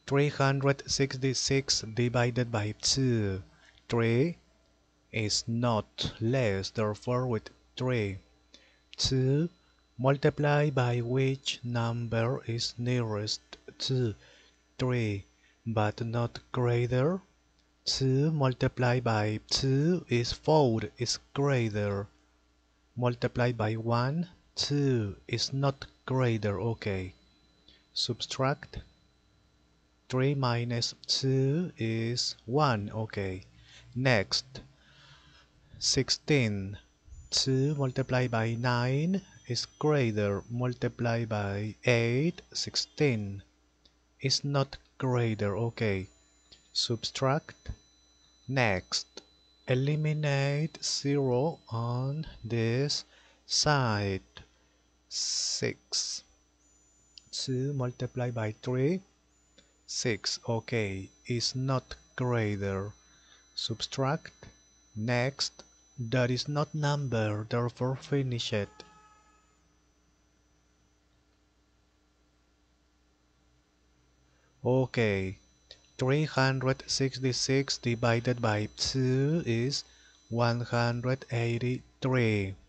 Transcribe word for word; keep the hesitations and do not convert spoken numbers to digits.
three hundred sixty-six divided by two. three is not less, therefore with three. two multiplied by which number is nearest to three, but not greater. two multiplied by two is four, is greater. Multiplied by one, two is not greater, okay. Subtract. three minus two is one, okay. Next, sixteen. two multiplied by nine is greater. Multiplied by eight, sixteen is not greater, okay. Subtract. Next, eliminate zero on this side. six. two multiplied by three, six, okay, is not greater. Subtract. Next, that is not number, therefore finish it. Okay, three hundred sixty-six divided by two is one hundred eighty-three.